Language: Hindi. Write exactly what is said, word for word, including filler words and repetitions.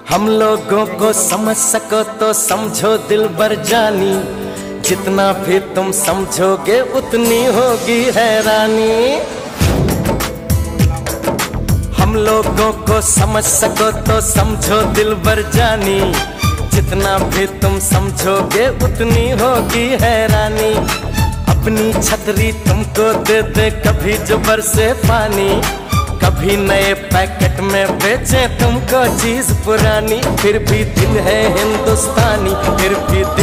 हम लोगों को समझ सको तो समझो दिलबर जानी, जितना भी तुम समझोगे उतनी होगी हैरानी। हम लोगों को समझ सको तो समझो दिलबर जानी, जितना भी तुम समझोगे उतनी होगी हैरानी। अपनी छतरी तुमको दे दे कभी जो बरसे पानी, कभी नए पैकेट में बेचे तुमको चीज पुरानी। फिर भी दिल है हिंदुस्तानी, फिर भी